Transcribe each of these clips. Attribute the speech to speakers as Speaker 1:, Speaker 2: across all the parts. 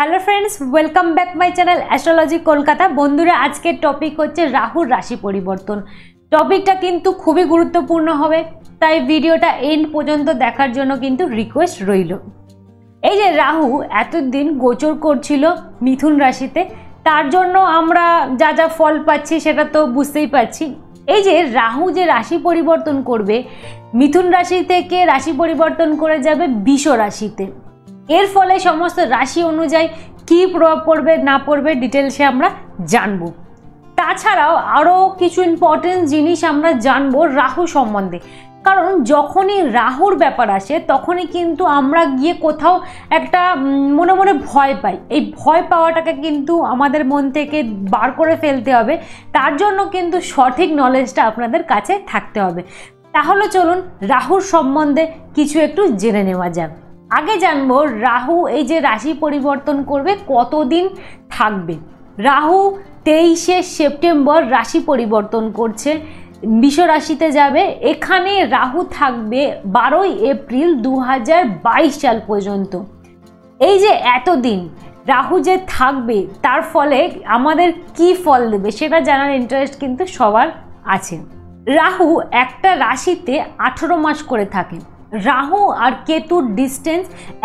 Speaker 1: Hello friends welcome back my channel astrology Kolkata. बंधुरा आज के टपिक होच्छे राहुर राशि परिवर्तन। टपिकटा किन्तु खूबी गुरुत्वपूर्ण होबे, ताई भिडियोटा एंड पर्यन्त देखार जोन्नो किन्तु रिक्वेस्ट रइलो। এই যে রাহু এতদিন গোচর করছিল মিথুন রাশিতে, তার জন্য আমরা যা যা ফল পাচ্ছি সেটা তো বুঝতেই পারছি। এই যে রাহু যে রাশি পরিবর্তন করবে, মিথুন রাশি থেকে রাশি পরিবর্তন করে যাবে বৃষ রাশিতে। এর ফলে সমস্ত রাশি অনুযায়ী কী প্রভাব পড়বে না পড়বে ডিটেলসে আমরা জানবো। তাছাড়াও আরও কিছু ইম্পর্টেন্ট জিনিস আমরা জানবো রাহু সম্বন্ধে, কারণ যখনই রাহুর ব্যাপার আসে তখনই কিন্তু আমরা গিয়ে কোথাও একটা মনে মনে ভয় পাই। এই ভয় পাওয়াটাকে কিন্তু আমাদের মন থেকে বার করে ফেলতে হবে, তার জন্য কিন্তু সঠিক নলেজটা আপনাদের কাছে থাকতে হবে। তাহলে চলুন রাহুর সম্বন্ধে কিছু একটু জেনে নেওয়া যাক। আগে জানবো রাহু এই যে রাশি পরিবর্তন করবে কতদিন থাকবে। রাহু 23শে সেপ্টেম্বর রাশি পরিবর্তন করছে, বৃষ রাশিতে যাবে। এখানে রাহু থাকবে 12ই এপ্রিল 2022 সাল পর্যন্ত। এই যে এতদিন রাহু যে থাকবে তার ফলে আমাদের কি ফল দেবে সেটা জানার ইন্টারেস্ট কিন্তু সবার আছে। রাহু একটা রাশিতে 18 মাস করে থাকে। রাহু আর কেতুর ডিস্টেন্স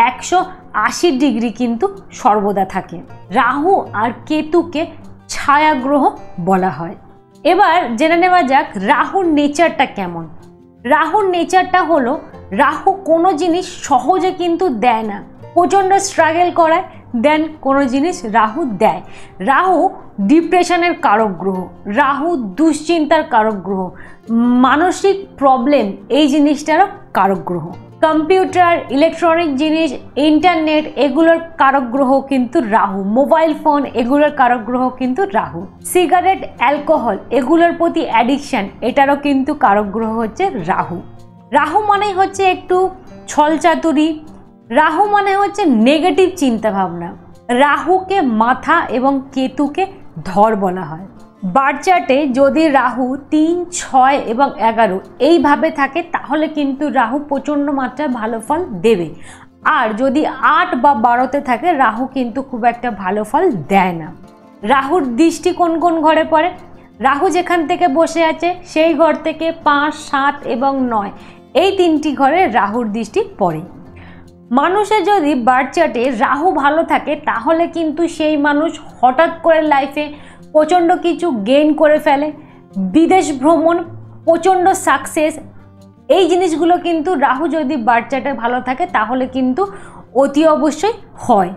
Speaker 1: 180 ডিগ্রি কিন্তু সর্বদা থাকে। রাহু আর কেতুকে ছায়া গ্রহ বলা হয়। এবার জেনে নেওয়া যাক রাহুর নেচারটা কেমন। রাহুর নেচারটা হলো রাহু কোনো জিনিস সহজে কিন্তু দেয় না, প্রচণ্ড স্ট্রাগল করায়, দেন কোনো জিনিস রাহু দেয়। রাহু ডিপ্রেশনের কারক গ্রহ, রাহু দুশ্চিন্তার কারক গ্রহ, মানসিক প্রবলেম এই জিনিসটারও কারক গ্রহ। কম্পিউটার, ইলেকট্রনিক জিনিস, ইন্টারনেট এগুলোর কারক গ্রহ কিন্তু রাহু। মোবাইল ফোন এগুলোর কারক গ্রহ কিন্তু রাহু। সিগারেট, অ্যালকোহল এগুলোর প্রতি অ্যাডিকশান এটারও কিন্তু কারক গ্রহ হচ্ছে রাহু। রাহু মানে হচ্ছে একটু ছলচাতুরি, রাহু মানে হচ্ছে নেগেটিভ চিন্তাভাবনা। রাহুকে মাথা এবং কেতুকে ধর বলা হয়। বার্থ চার্টে যদি রাহু 3, 6 এবং 11 এইভাবে থাকে তাহলে কিন্তু রাহু প্রচণ্ড মাত্রায় ভালো ফল দেবে। আর যদি 8 বা 12তে থাকে রাহু কিন্তু খুব একটা ভালো ফল দেয় না। রাহুর দৃষ্টি কোন কোন ঘরে পড়ে? রাহু যেখান থেকে বসে আছে সেই ঘর থেকে 5, 7 এবং 9 এই 3টি ঘরে রাহুর দৃষ্টি পড়ে। মানুষের যদি বার্থ চার্টে রাহু ভালো থাকে তাহলে কিন্তু সেই মানুষ হঠাৎ করে লাইফে প্রচণ্ড কিছু গেইন করে ফেলে। বিদেশ ভ্রমণ, প্রচণ্ড সাকসেস এই জিনিসগুলো কিন্তু রাহু যদি বার্থ চার্টে ভালো থাকে তাহলে কিন্তু অতি অবশ্যই হয়।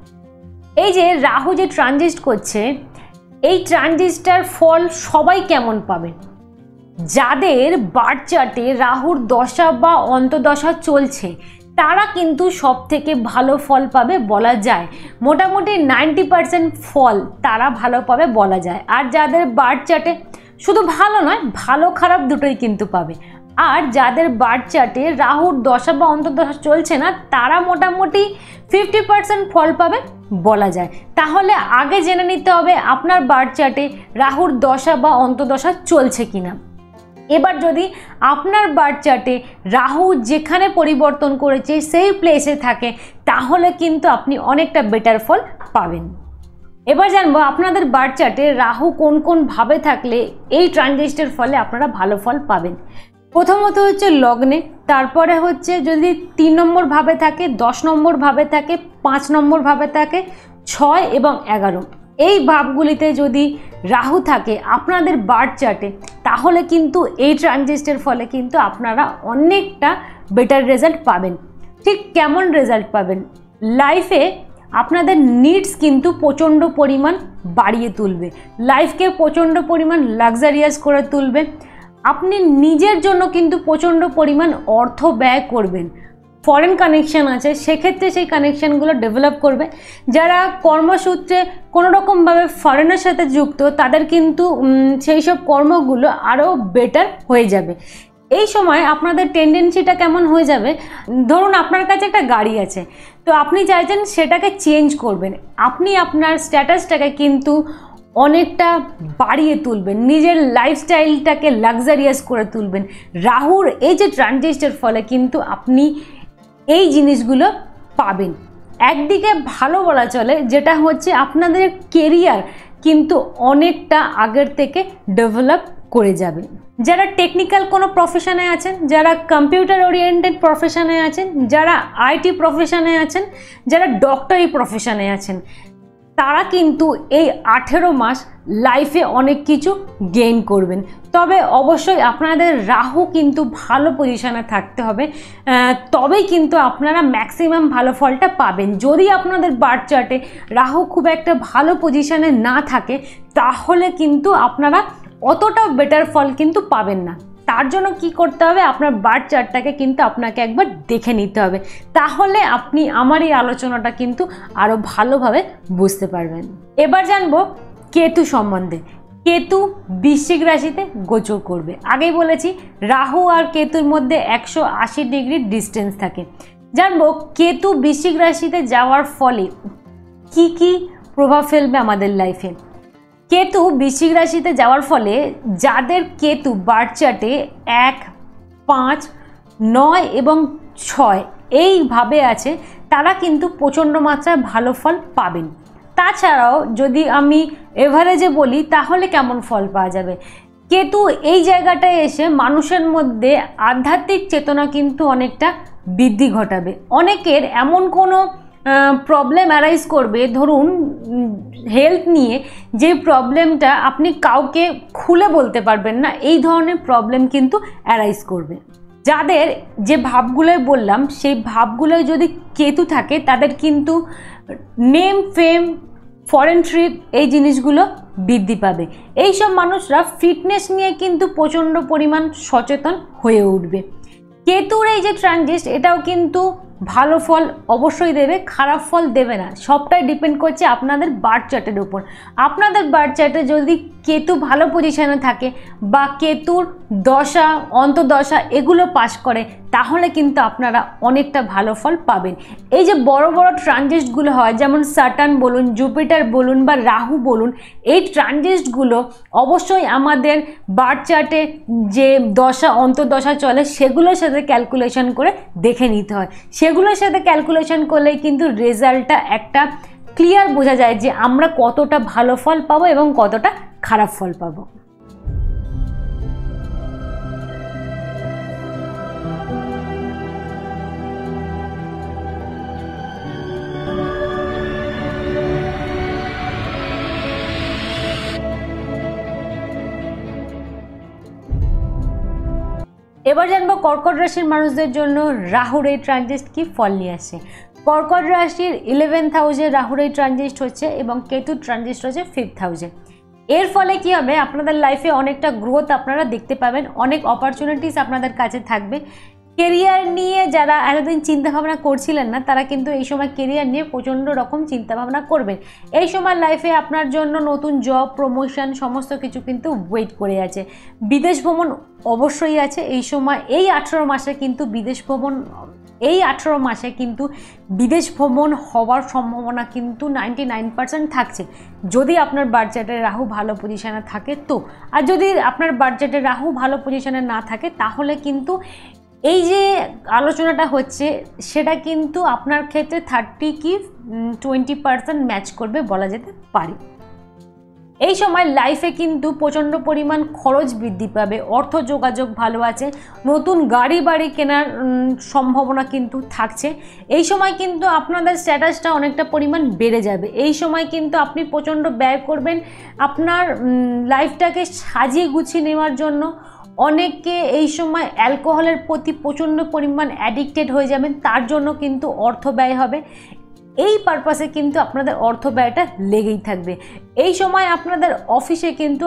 Speaker 1: এই যে রাহু যে ট্রানজিট করছে, এই ট্রানজিটটার ফল সবাই কেমন পাবে? যাদের বার্থ চার্টে রাহুর দশা বা অন্তদশা চলছে তারা কিন্তু সব থেকে ভালো ফল পাবে বলা যায়। মোটামুটি 90% ফল তারা ভালো পাবে বলা যায়। আর যাদের বার্থ চার্টে শুধু ভালো নয়, ভালো খারাপ দুটোই কিন্তু পাবে। আর যাদের বার্থ চার্টে রাহুর দশা বা অন্তর্দশা চলছে না তারা মোটামুটি 50% ফল পাবে বলা যায়। তাহলে আগে জেনে নিতে হবে আপনার বার্থ চার্টে রাহুর দশা বা অন্তর্দশা চলছে কিনা। এবার যদি আপনার বার্থ চার্টে রাহু যেখানে পরিবর্তন করেছে সেই প্লেসে থাকে তাহলে কিন্তু আপনি অনেকটা বেটার ফল পাবেন। এবার জানবো আপনাদের বার্থ চার্টে রাহু কোন কোন ভাবে থাকলে এই ট্রানজিটের ফলে আপনারা ভালো ফল পাবেন। প্রথমত হচ্ছে লগ্নে, তারপরে হচ্ছে যদি 3 নম্বর ভাবে থাকে, 10 নম্বর ভাবে থাকে, 5 নম্বর ভাবে থাকে, 6 এবং 11 এই ভাবগুলিতে যদি রাহু থাকে আপনাদের বার্থ চার্টে তাহলে কিন্তু এই ট্রানজিটের ফলে কিন্তু আপনারা অনেকটা বেটার রেজাল্ট পাবেন। ঠিক কেমন রেজাল্ট পাবেন? লাইফে আপনাদের নিডস কিন্তু প্রচণ্ড পরিমাণ বাড়িয়ে তুলবে, লাইফকে প্রচণ্ড পরিমাণ লাক্সারিয়াস করে তুলবে। আপনি নিজের জন্য কিন্তু প্রচণ্ড পরিমাণ অর্থ ব্যয় করবেন। ফরেন কানেকশান আছে সেক্ষেত্রে সেই কানেকশানগুলো ডেভেলপ করবে। যারা কর্মসূত্রে কোনো রকমভাবে ফরেনের সাথে যুক্ত তাদের কিন্তু সেই সব কর্মগুলো আরও বেটার হয়ে যাবে। এই সময় আপনাদের টেন্ডেন্সিটা কেমন হয়ে যাবে? ধরুন আপনার কাছে একটা গাড়ি আছে, তো আপনি চাইছেন সেটাকে চেঞ্জ করবেন। আপনি আপনার স্ট্যাটাসটাকে কিন্তু অনেকটা বাড়িয়ে তুলবেন, নিজের লাইফস্টাইলটাকে লাক্সারিয়াস করে তুলবেন। রাহুর এই যে ট্রানজিটের ফলে কিন্তু আপনি এই জিনিসগুলো পাবেন। একদিকে ভালো বলা চলে, যেটা হচ্ছে আপনাদের কেরিয়ার কিন্তু অনেকটা আগের থেকে ডেভেলপ করে যাবে। যারা টেকনিক্যাল কোনো প্রফেশনে আছেন, যারা কম্পিউটার ওরিয়েন্টেড প্রফেশনে আছেন, যারা আইটি প্রফেশনে আছেন, যারা ডক্টরি প্রফেশনে আছেন, তারা কিন্তু এই 18 মাস লাইফে অনেক কিছু গেইন করবেন। তবে অবশ্যই আপনাদের রাহু কিন্তু ভালো পজিশনে থাকতে হবে, তবেই কিন্তু আপনারা ম্যাক্সিমাম ভালো ফলটা পাবেন। যদি আপনাদের বার্থ চার্টে রাহু খুব একটা ভালো পজিশনে না থাকে, তাহলে কিন্তু আপনারা অতটা বেটার ফল কিন্তু পাবেন না। তার জন্য কি করতে হবে, আপনার বার্থ চার্টটাকে কিন্তু আপনাকে একবার দেখে নিতে হবে, তাহলে আপনি আমার এই আলোচনাটা কিন্তু আরও ভালোভাবে বুঝতে পারবেন। এবার জানবো কেতু সম্বন্ধে। কেতু বৃশ্চিক রাশিতে গোচর করবে। আগেই বলেছি রাহু আর কেতুর মধ্যে 180 ডিগ্রি ডিস্টেন্স থাকে। জানবো কেতু বৃশ্চিক রাশিতে যাওয়ার ফলে কি কি প্রভাব ফেলবে আমাদের লাইফে। কেতু বৃশ্চিক রাশিতে যাওয়ার ফলে যাদের কেতু বার্থ চার্টে 1, 5, 9 এবং 6 এইভাবে আছে, তারা কিন্তু প্রচণ্ড মাত্রায় ভালো ফল পাবেন। তাছাড়াও যদি আমি এভারেজে বলি, তাহলে কেমন ফল পাওয়া যাবে। কেতু এই জায়গাটায় এসে মানুষের মধ্যে আধ্যাত্মিক চেতনা কিন্তু অনেকটা বৃদ্ধি ঘটাবে। অনেকের এমন কোনো প্রবলেম অ্যারাইজ করবে, ধরুন হেলথ নিয়ে যে প্রবলেমটা আপনি কাউকে খুলে বলতে পারবেন না, এই ধরনের প্রবলেম কিন্তু অ্যারাইজ করবে। যাদের যে ভাবগুলোই বললাম, সেই ভাবগুলোয় যদি কেতু থাকে, তাদের কিন্তু নেম, ফেম, ফরেন ট্রিপ এই জিনিসগুলো বৃদ্ধি পাবে। এইসব মানুষরা ফিটনেস নিয়ে কিন্তু প্রচণ্ড পরিমাণ সচেতন হয়ে উঠবে। কেতুর এই যে ট্রানজিট, এটাও কিন্তু ভালো ফল অবশ্যই দেবে, খারাপ ফল দেবে না। সবটাই ডিপেন্ড করছে আপনাদের বার্থ চার্টের উপর। আপনাদের বার্থ চার্টে যদি কেতু ভালো পজিশনে থাকে বা কেতুর দশা, অন্তর্দশা এগুলো পাস করে, তাহলে কিন্তু আপনারা অনেকটা ভালো ফল পাবেন। এই যে বড় বড় ট্রানজিটগুলো হয়, যেমন স্যাটার্ন বলুন, জুপিটার বলুন বা রাহু বলুন, এই ট্রানজিটগুলো অবশ্যই আমাদের বার্থ চার্টে যে দশা, অন্তর্দশা চলে, সেগুলোর সাথে ক্যালকুলেশন করে দেখে নিতে হয়। সেগুলোর সাথে ক্যালকুলেশন করলেই কিন্তু রেজাল্টটা একটা ক্লিয়ার বোঝা যায় যে আমরা কতটা ভালো ফল পাবো এবং কতটা খারাপ ফল পাবো। এবার জানবো কর্কট রাশির মানুষদের জন্য রাহুর এই ট্রানজিট কি ফল নিয়ে আসে। কর্কট রাশির 11th হাউসে রাহুর এই ট্রানজিট হচ্ছে এবং কেতুর ট্রানজিট হচ্ছে 5th হাউসে। এর ফলে কি হবে, আপনাদের লাইফে অনেকটা গ্রোথ আপনারা দেখতে পাবেন, অনেক অপরচুনিটিস আপনাদের কাছে থাকবে। কেরিয়ার নিয়ে যারা এতদিন চিন্তাভাবনা করছিলেন না, তারা কিন্তু এই সময় কেরিয়ার নিয়ে প্রচণ্ড রকম চিন্তাভাবনা করবেন। এই সময় লাইফে আপনার জন্য নতুন জব, প্রমোশন সমস্ত কিছু কিন্তু ওয়েট করে আছে। বিদেশ ভ্রমণ অবশ্যই আছে এই সময়। এই 18 মাসে কিন্তু বিদেশ ভ্রমণ হওয়ার সম্ভাবনা কিন্তু 99% থাকছে, যদি আপনার বার্থ চার্টে রাহু ভালো পজিশনে থাকে তো। আর যদি আপনার বার্থ চার্টে রাহু ভালো পজিশনে না থাকে, তাহলে কিন্তু এই যে আলোচনাটা হচ্ছে সেটা কিন্তু আপনার ক্ষেত্রে 30 কি 20% ম্যাচ করবে বলা যেতে পারে। এই সময় লাইফে কিন্তু প্রচণ্ড পরিমাণ খরচ বৃদ্ধি পাবে, অর্থ যোগাযোগ ভালো আছে, নতুন গাড়ি বাড়ি কেনার সম্ভাবনা কিন্তু থাকছে। এই সময় কিন্তু আপনাদের স্ট্যাটাসটা অনেকটা পরিমাণ বেড়ে যাবে। এই সময় কিন্তু আপনি প্রচণ্ড ব্যয় করবেন আপনার লাইফটাকে সাজিয়ে গুছিয়ে নেওয়ার জন্য। অনেকে এই সময় অ্যালকোহলের প্রতি প্রচণ্ড পরিমাণ অ্যাডিক্টেড হয়ে যাবেন, তার জন্য কিন্তু অর্থ ব্যয় হবে। এই পারপাসে কিন্তু আপনাদের অর্থ ব্যয়টা লেগেই থাকবে। এই সময় আপনাদের অফিসে কিন্তু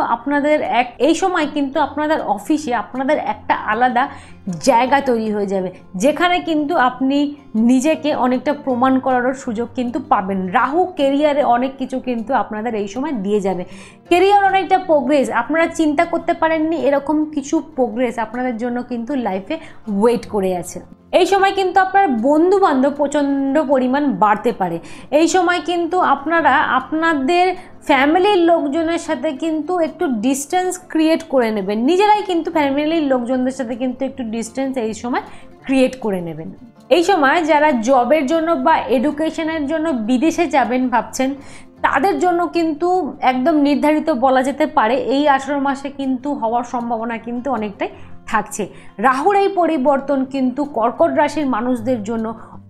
Speaker 1: আপনাদের একটা আলাদা জায়গা তৈরি হয়ে যাবে, যেখানে কিন্তু আপনি নিজেকে অনেকটা প্রমাণ করারও সুযোগ কিন্তু পাবেন। রাহু কেরিয়ারে অনেক কিছু কিন্তু আপনাদের এই সময় দিয়ে যাবে। কেরিয়ার অনেকটা প্রোগ্রেস, আপনারা চিন্তা করতে পারেননি এরকম কিছু প্রোগ্রেস আপনাদের জন্য কিন্তু লাইফে ওয়েট করে আছে। এই সময় কিন্তু আপনার বন্ধু বান্ধব প্রচণ্ড পরিমাণ বাড়তে পারে। এই সময় কিন্তু আপনারা আপনাদের ফ্যামিলির লোকজনের সাথে কিন্তু একটু ডিস্টেন্স ক্রিয়েট করে নেবেন, নিজেরাই কিন্তু ফ্যামিলির লোকজনদের সাথে কিন্তু একটু ডিস্টেন্স এই সময় ক্রিয়েট করে নেবেন। এই সময় যারা জবের জন্য বা এডুকেশনের জন্য বিদেশে যাবেন ভাবছেন, তাদের জন্য কিন্তু একদম নির্ধারিত বলা যেতে পারে এই 18 মাসে কিন্তু হওয়ার সম্ভাবনা কিন্তু অনেকটাই থাকছে। রাহুর এই পরিবর্তন কিন্তু কর্কট রাশির মানুষদের জন্য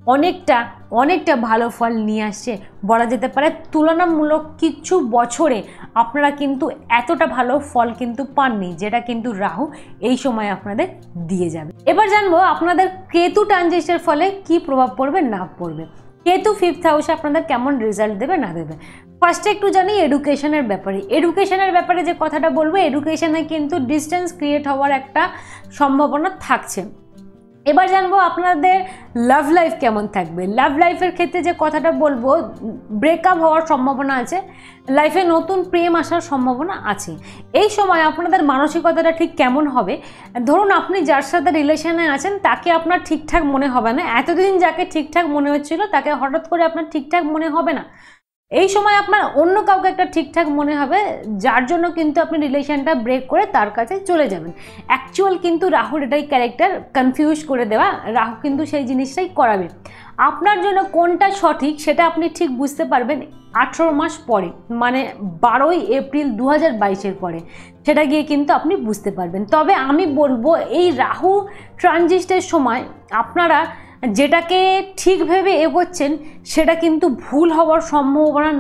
Speaker 1: অনেকটা ভালো ফল নিয়ে আসছে বলা যেতে পারে। তুলনামূলক কিছু বছরে আপনারা কিন্তু এতটা ভালো ফল কিন্তু পাননি, যেটা কিন্তু রাহু এই সময় আপনাদের দিয়ে যাবে। এবার জানবো আপনাদের কেতু ট্রানজিটের ফলে কি প্রভাব পড়বে না পড়বে। কেতু 5th হাউসে আপনাদের কেমন রেজাল্ট দেবে না দেবে। ফার্স্টে একটু জানি এডুকেশনের ব্যাপারে। এডুকেশনের ব্যাপারে যে কথাটা বলবো, এডুকেশনে কিন্তু ডিস্টেন্স ক্রিয়েট হওয়ার একটা সম্ভাবনা থাকছে। এবার জানবো আপনাদের লাভ লাইফ কেমন থাকবে। লাভ লাইফের ক্ষেত্রে যে কথাটা বলবো, ব্রেকআপ হওয়ার সম্ভাবনা আছে, লাইফে নতুন প্রেম আসার সম্ভাবনা আছে। এই সময় আপনাদের মানসিকতাটা ঠিক কেমন হবে, ধরুন আপনি যার সাথে রিলেশনে আছেন তাকে আপনার ঠিকঠাক মনে হবে না, এতদিন যাকে ঠিকঠাক মনে হচ্ছিল তাকে হঠাৎ করে আপনার ঠিকঠাক মনে হবে না। এই সময় আপনার অন্য কাউকে একটা ঠিকঠাক মনে হবে, যার জন্য কিন্তু আপনি রিলেশনটা ব্রেক করে তার কাছে চলে যাবেন। অ্যাকচুয়াল কিন্তু রাহুর এটাই ক্যারেক্টার, কনফিউজ করে দেওয়া। রাহু কিন্তু সেই জিনিসটাই করাবে। আপনার জন্য কোনটা সঠিক সেটা আপনি ঠিক বুঝতে পারবেন 18 মাস পরে, মানে 12ই এপ্রিল 2022-এর পরে সেটা গিয়ে কিন্তু আপনি বুঝতে পারবেন। তবে আমি বলবো এই রাহু ট্রানজিটের সময় আপনারা যেটাকে ঠিক ভেবে এগোচ্ছেন সেটা কিন্তু ভুল হওয়ার সম্ভাবনা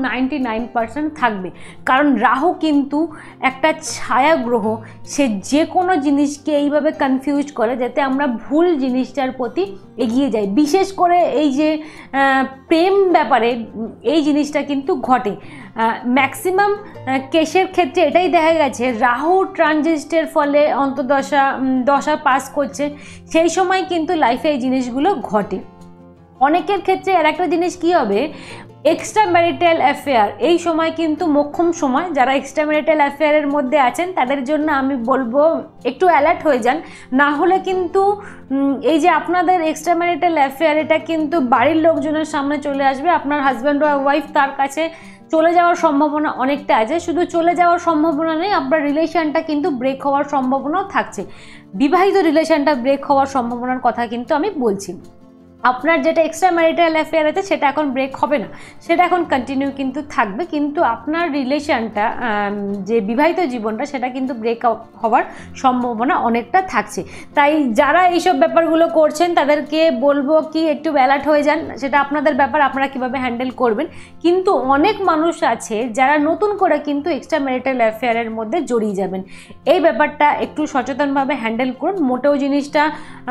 Speaker 1: 99% থাকবে। কারণ রাহু কিন্তু একটা ছায়া গ্রহ, সে যে কোনো জিনিসকে এইভাবে কনফিউজ করে যাতে আমরা ভুল জিনিসটার প্রতি এগিয়ে যাই। বিশেষ করে এই যে প্রেম ব্যাপারে এই জিনিসটা কিন্তু ঘটে। ম্যাক্সিমাম কেসের ক্ষেত্রে এটাই দেখা গেছে, রাহু ট্রানজিটের ফলে অন্তর্দশা পাস করছে, সেই সময় কিন্তু লাইফে এই জিনিসগুলো ঘটে। অনেকের ক্ষেত্রে আর একটা জিনিস কি হবে, এক্সট্রা ম্যারিটাল অ্যাফেয়ার এই সময় কিন্তু মোক্ষম সময়। যারা এক্সট্রা ম্যারিটাল অ্যাফেয়ারের মধ্যে আছেন তাদের জন্য আমি বলবো একটু অ্যালার্ট হয়ে যান, না হলে কিন্তু এই যে আপনাদের এক্সট্রা ম্যারিটাল অ্যাফেয়ার এটা কিন্তু বাড়ির লোকজনের সামনে চলে আসবে। আপনার হাজব্যান্ড বা ওয়াইফ তার কাছে চলে যাওয়ার সম্ভাবনা অনেকটা আছে। শুধু চলে যাওয়ার সম্ভাবনা নেই, আপনার রিলেশনটা কিন্তু ব্রেক হওয়ার সম্ভাবনাও থাকছে। বিবাহিত রিলেশনটা ব্রেক হওয়ার সম্ভাবনার কথা কিন্তু আমি বলছি। আপনার যেটা এক্সট্রা ম্যারিটাল অ্যাফেয়ার আছে সেটা এখন ব্রেক হবে না, সেটা এখন কন্টিনিউ কিন্তু থাকবে, কিন্তু আপনার রিলেশনটা যে বিবাহিত জীবনটা সেটা কিন্তু ব্রেক হওয়ার সম্ভাবনা অনেকটা থাকছে। তাই যারা এইসব ব্যাপারগুলো করছেন তাদেরকে বলবো কি একটু অ্যালার্ট হয়ে যান, সেটা আপনাদের ব্যাপার, আপনারা কীভাবে হ্যান্ডেল করবেন। কিন্তু অনেক মানুষ আছে যারা নতুন করে কিন্তু এক্সট্রা ম্যারিটাল অ্যাফেয়ারের মধ্যে জড়িয়ে যাবেন। এই ব্যাপারটা একটু সচেতনভাবে হ্যান্ডেল করুন, মোটেও জিনিসটা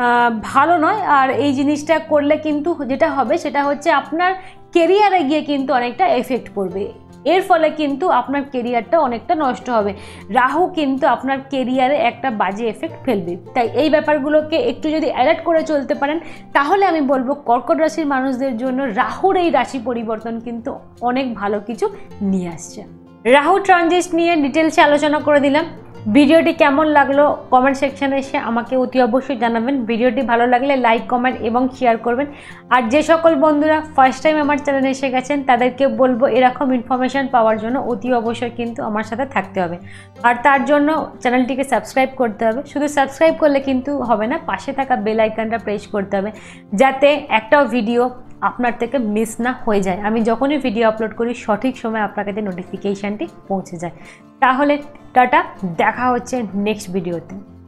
Speaker 1: ভালো নয়। আর এই জিনিসটা করলে কিন্তু যেটা হবে সেটা হচ্ছে আপনার কেরিয়ারে গিয়ে কিন্তু অনেকটা এফেক্ট পড়বে, এর ফলে কিন্তু আপনার কেরিয়ারটা অনেকটা নষ্ট হবে। রাহু কিন্তু আপনার কেরিয়ারে একটা বাজে এফেক্ট ফেলবে। তাই এই ব্যাপারগুলোকে একটু যদি অ্যালার্ট করে চলতে পারেন তাহলে আমি বলবো কর্কট রাশির মানুষদের জন্য রাহুর এই রাশি পরিবর্তন কিন্তু অনেক ভালো কিছু নিয়ে আসছে। রাহু ট্রানজিট নিয়ে ডিটেলসে আলোচনা করে দিলাম। ভিডিওটি কেমন লাগলো কমেন্ট সেকশনে এসে আমাকে অতি অবশ্যই জানাবেন। ভিডিওটি ভালো লাগলে লাইক, কমেন্ট এবং শেয়ার করবেন। আর যে সকল বন্ধুরা ফার্স্ট টাইম আমার চ্যানেলে এসে গেছেন তাদেরকে বলবো এরকম ইনফরমেশান পাওয়ার জন্য অতি অবশ্যই কিন্তু আমার সাথে থাকতে হবে। আর তার জন্য চ্যানেলটিকে সাবস্ক্রাইব করতে হবে। শুধু সাবস্ক্রাইব করলে কিন্তু হবে না, পাশে থাকা বেল আইকনটা প্রেস করতে হবে যাতে একটাও ভিডিও আপনার থেকে মিস না হয়ে যায়। আমি যখনই ভিডিও আপলোড করি সঠিক সময় আপনার কাছে নোটিফিকেশানটি পৌঁছে যায়। তাহলে টাটা, দেখা হচ্ছে নেক্সট ভিডিওতে।